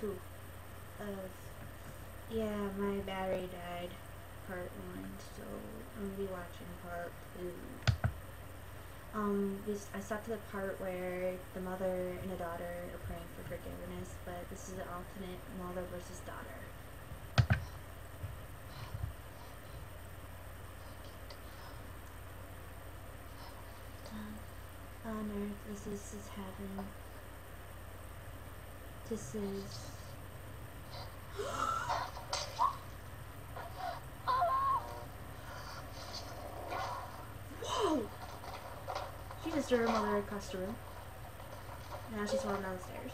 2 of, yeah, my battery died, part 1, so I'm gonna be watching part 2. I stopped at the part where the mother and the daughter are praying for forgiveness, but this is an alternate mother versus daughter. On earth, this is heaven. This is... Whoa! She just threw her mother across the room. Now she's falling down the stairs.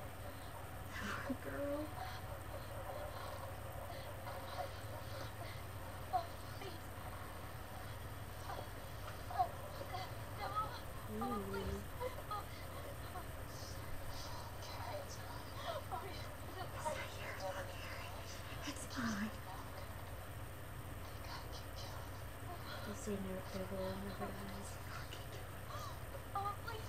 Girl. It's fine. They say never dies. Oh, please.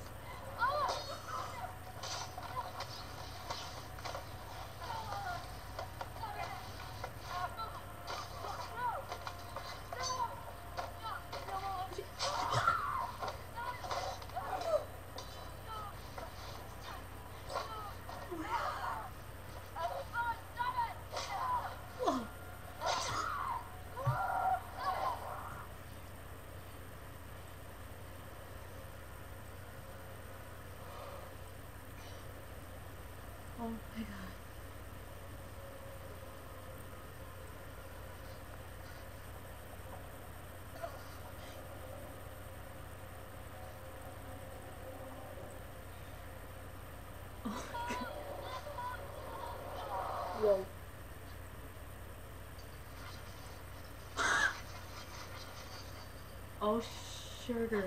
Oh my god. Oh my god. Whoa. Oh, sugar.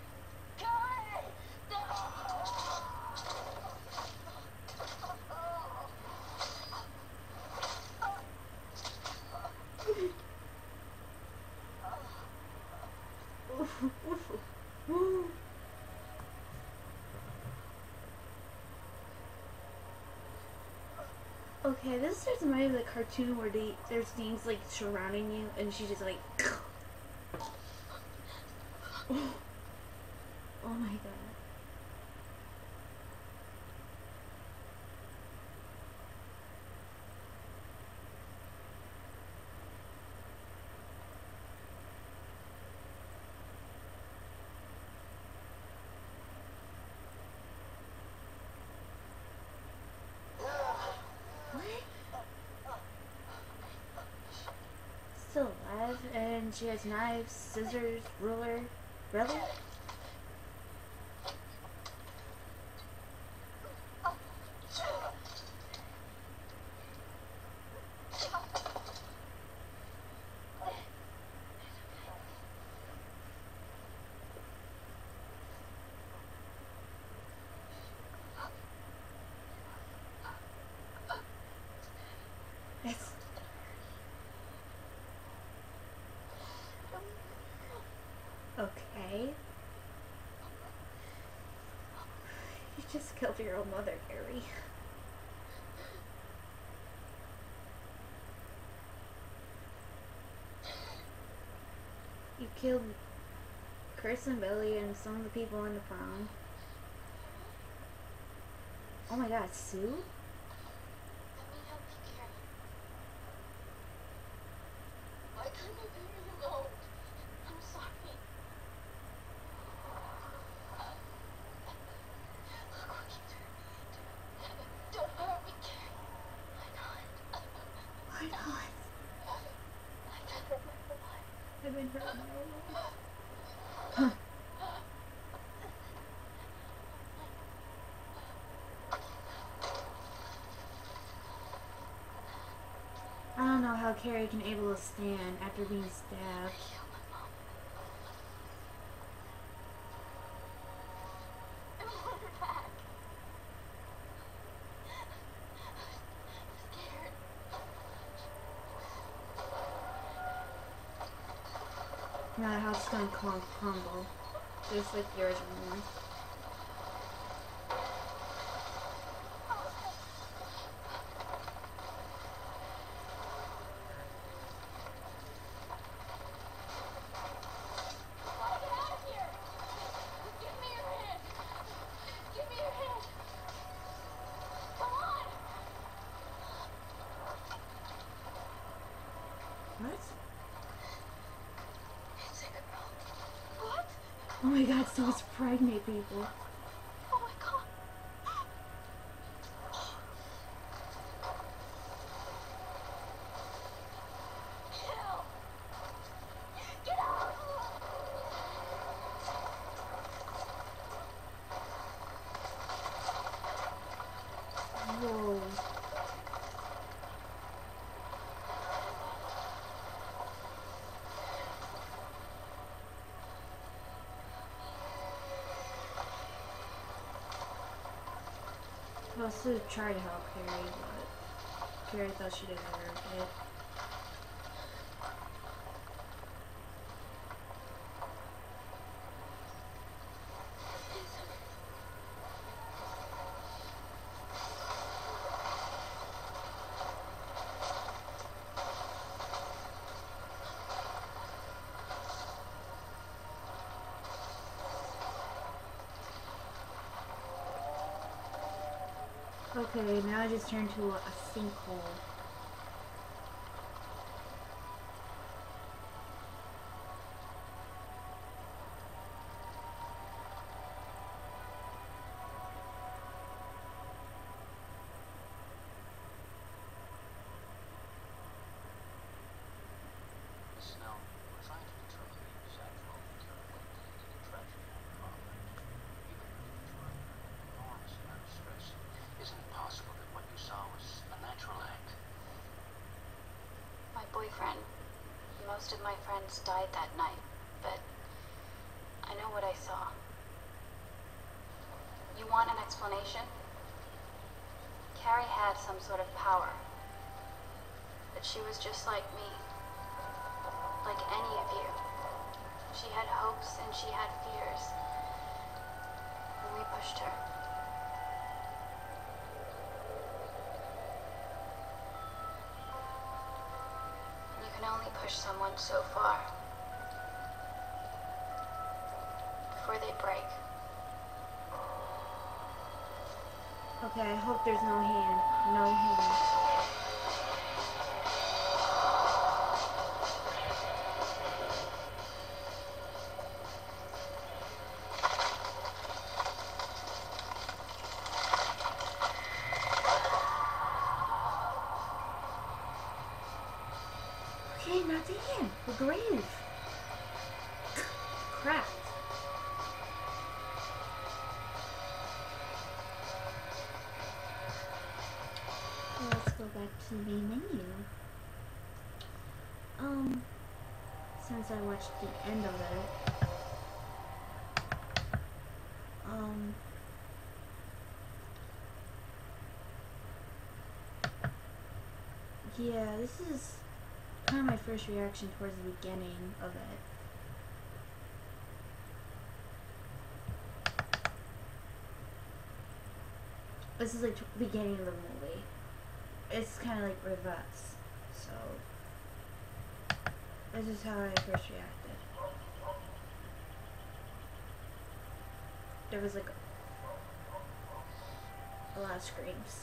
Okay, this starts reminding me of the cartoon where there's things like surrounding you and she's just like oh my god. Still alive, and she has knives, scissors, ruler. Really? It's okay. You just killed your own mother, Carrie. You killed Chris and Billy and some of the people in the prom. Oh my god, Sue? I've been hurt my whole life. Huh. I don't know how Carrie can able to stand after being stabbed. Now the house is gonna crumble, just like the original one. my god, so it's pregnant, people. Oh my god. Kill. Get out. Whoa. I was supposed to try to help Carrie, but Carrie thought she deserved it. Okay, now I just turned to a sinkhole. Now, we're trying to determine the exact moment what leading to the tragedy on Prom Night. Even with the enduring an enormous amount of stress, isn't it possible that what you saw was a natural act? My boyfriend. Most of my friends died that night, but I know what I saw. You want an explanation? Carrie had some sort of power. But she was just like me. Like any of you. She had hopes and she had fears. And we pushed her. You can only push someone so far. Before they break. Okay, I hope there's no hand. No hand. Okay, not the hand. The grave. Crap. Let's go back to the main menu. Since I watched the end of it, yeah, this is kind of my first reaction towards the beginning of it. This is like the beginning of the movie. It's kind of like reverse, so this is how I first reacted. There was like a lot of screams.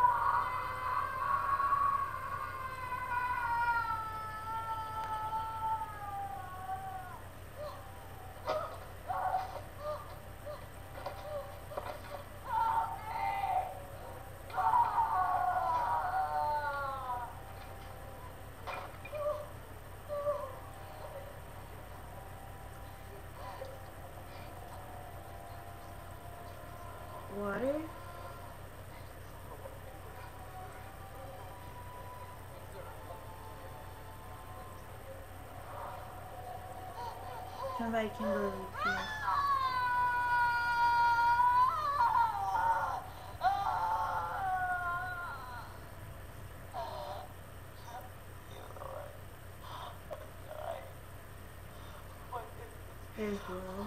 Water? Somebody can believe you. There's blood.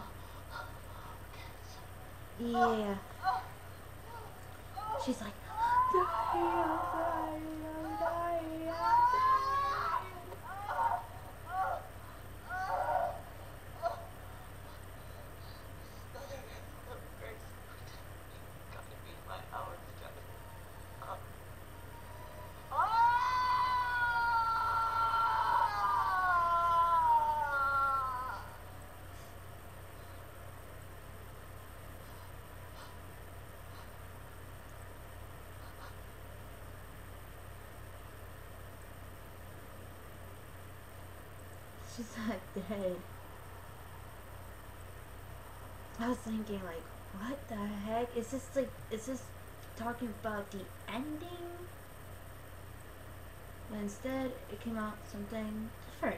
Yeah. She's like, I'm dying, I'm dying, I'm dying. She's not dead. I was thinking, like, what the heck? Is this talking about the ending? But instead, it came out something different.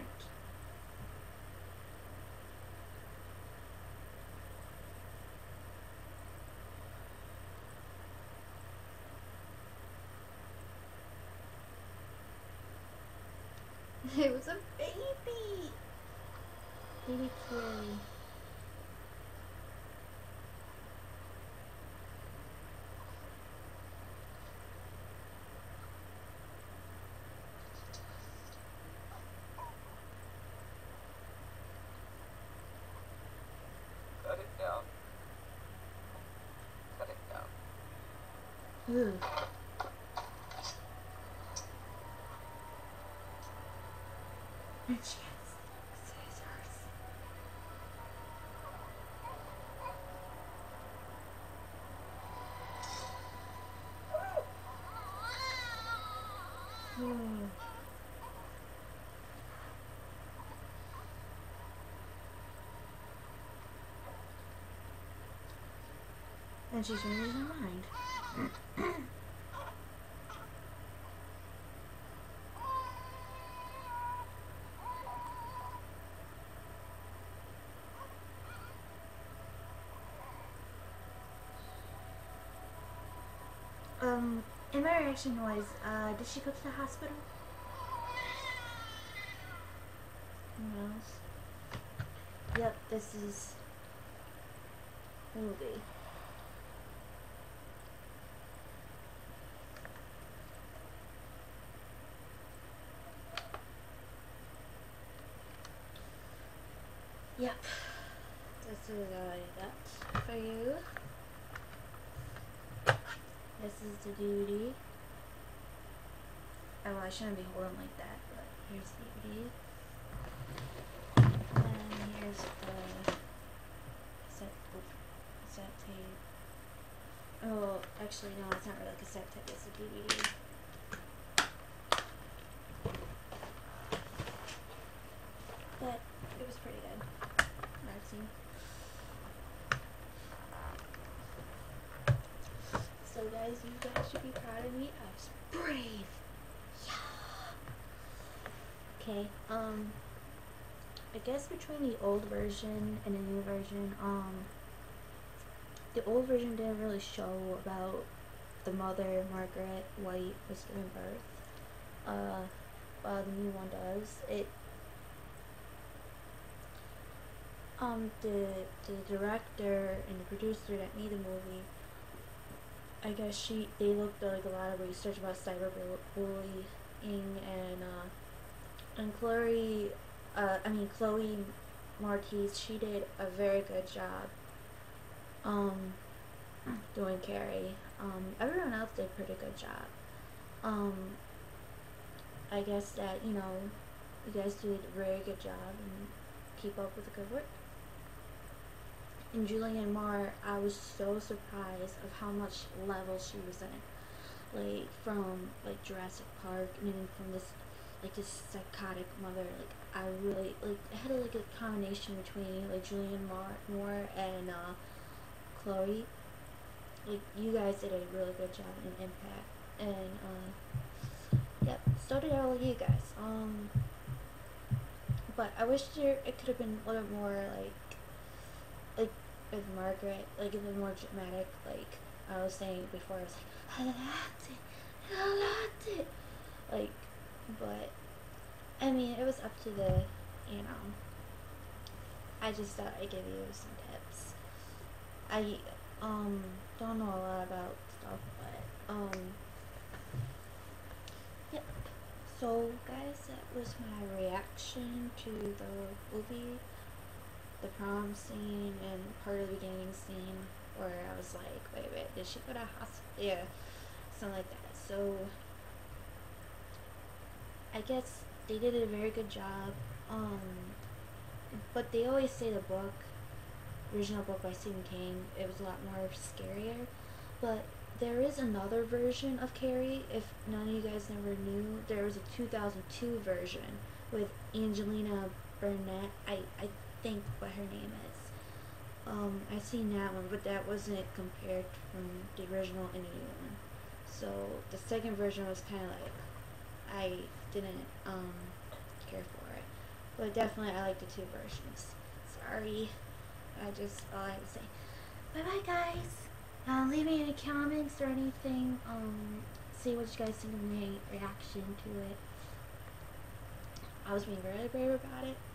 It was a baby! Baby Carrie. Cut it down. Cut it down. Ooh. And she has scissors. Ooh. And she's changing her mind. And my reaction was, did she go to the hospital? Who knows? Yep, this is movie. Yep, this is all I got for you. This is the DVD. Oh, well, I shouldn't be holding like that, but here's the DVD. And here's the cassette tape. Oh, actually, no, it's not really a cassette tape, it's a DVD. But it was pretty good. I've seen. So guys, you guys should be proud of me. I was brave. Yeah. Okay, I guess between the old version and the new version, the old version didn't really show about the mother, Margaret White, was giving birth. While the new one does. The director and the producer that made the movie, I guess they looked at like a lot of research about cyberbullying and Chloe Marquise, she did a very good job doing Carrie. Everyone else did a pretty good job. I guess that, you guys did a very good job and keep up with the good work. And Julianne Moore, I was so surprised of how much level she was in. Like, from, like, Jurassic Park, and then from this psychotic mother. Like, I really, like, it had, like, a combination between, like, Julianne Moore and, Chloe. Like, you guys did a really good job in Impact. And, yep, so did all of you guys. But I wish it could have been a little bit more, like, with Margaret, like, a little more dramatic, like I was saying before. I was like, I loved it, like, but, I mean, it was up to the, I just thought I'd give you some tips. I, don't know a lot about stuff, but, yep. So, guys, that was my reaction to the movie, the prom scene, and part of the beginning scene where I was like, wait, did she go to hospital? Yeah, something like that. So, I guess they did a very good job. But they always say the original book by Stephen King, it was a lot more scarier. But there is another version of Carrie. If none of you guys never knew, there was a 2002 version with Angelina Burnett. I think what her name is. I seen that one, but that wasn't compared from the original and the new one. So the second version was kind of like I didn't care for it, but definitely I like the two versions. Sorry, all I have to say. Bye bye guys. Leave me any comments or anything. See what you guys think of my reaction to it. I was being really brave about it.